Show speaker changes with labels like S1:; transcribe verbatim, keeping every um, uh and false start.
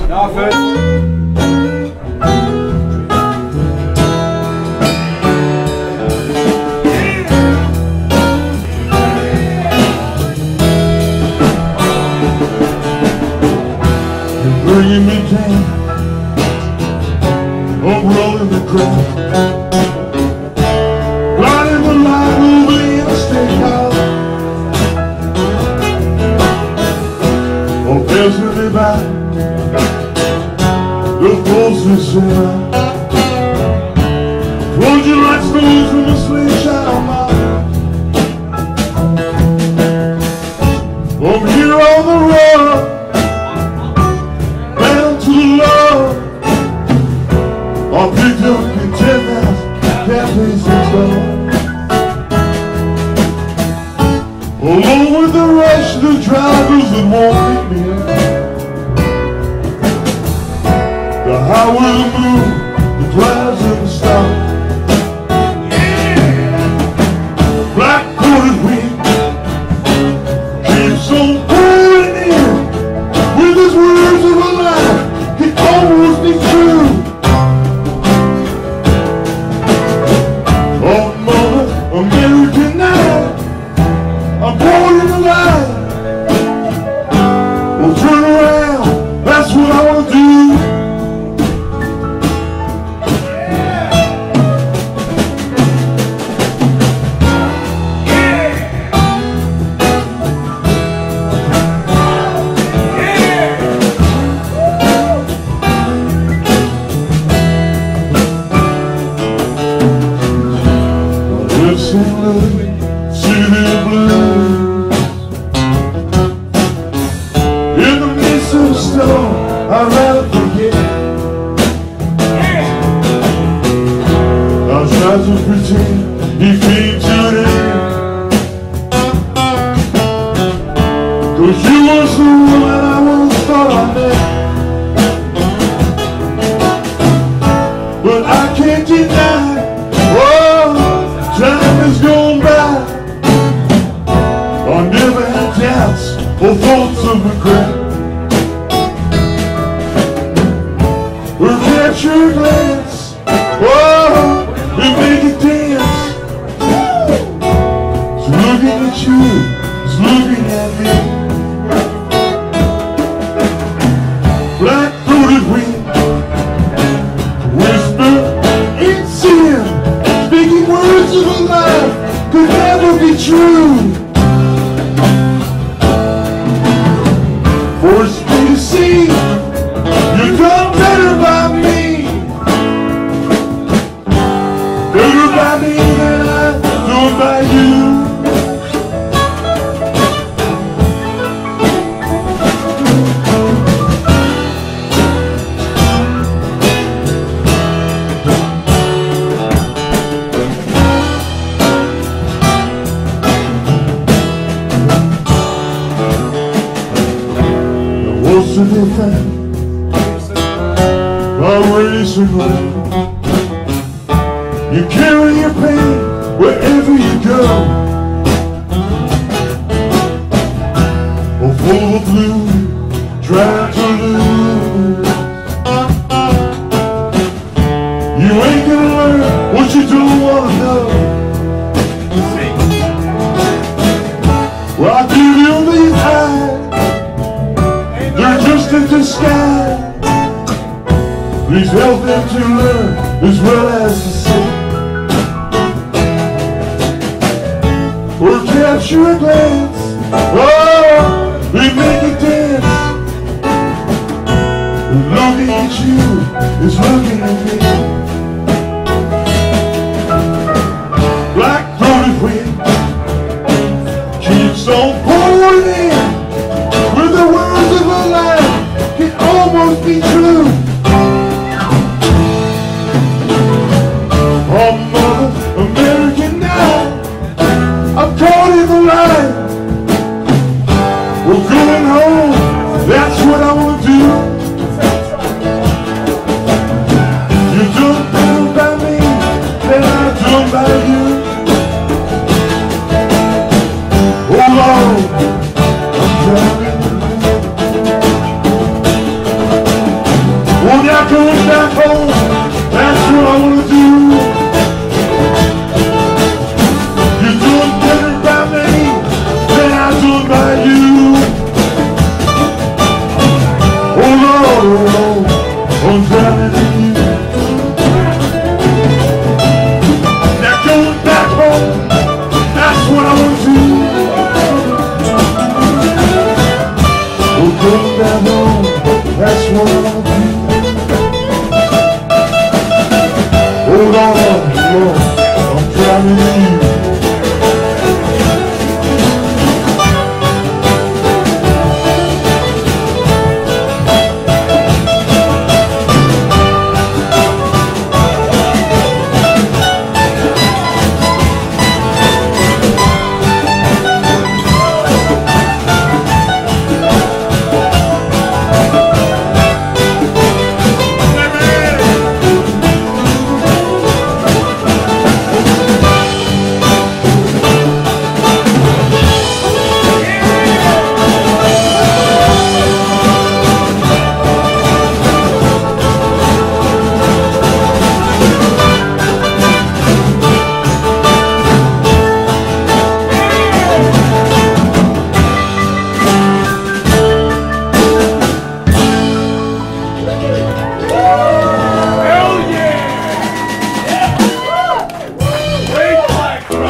S1: Bringing me down, I'm rolling the crowd, blinding the light over the interstate highway. Oh, passing me by, the closest around. Rolled you like stones from a slingshot on my heart. I'm here on the road, I picked up in ten thousand cafes and stores. Along with the rush, the drivers that won't pick me up. The highway, the moon, the clouds and the stars. Black-coated wind keeps on pouring in with his words of a lie can almost be true. American night, I'm born in the light. Well, turn around, that's what I want to do. Yeah. City blues. In the midst of the storm, I'd rather forget. I tried to pretend he came to an end, 'cause you was the woman I once thought I met. But I can't deny, oh, time has gone by. I never had doubts or thoughts of regret. Her capture glance, oh, it make it dance. It's looking at you, it's looking at me. Black-throated wind, whisper in sin, speaking words of a life could never be true. Forced me to see you done better by me, better by me than I done by you. What's the difference by race and land? You carry your pain wherever you go. Oh, full of blue, try to lose. You ain't gonna learn what you don't wanna know. Well, I give you these eyes, they're just in the sky. Please help them to learn as well as to see. Or capture a glance, oh, they make it dance. Looking at you is looking at me. Black-throated wind keeps on pouring in with the words of a life can almost be true. Oh, mother, American night, I'm caught in the light. We're going home. know that's what I'll do. Hold on, Lord, I'm trying to leave.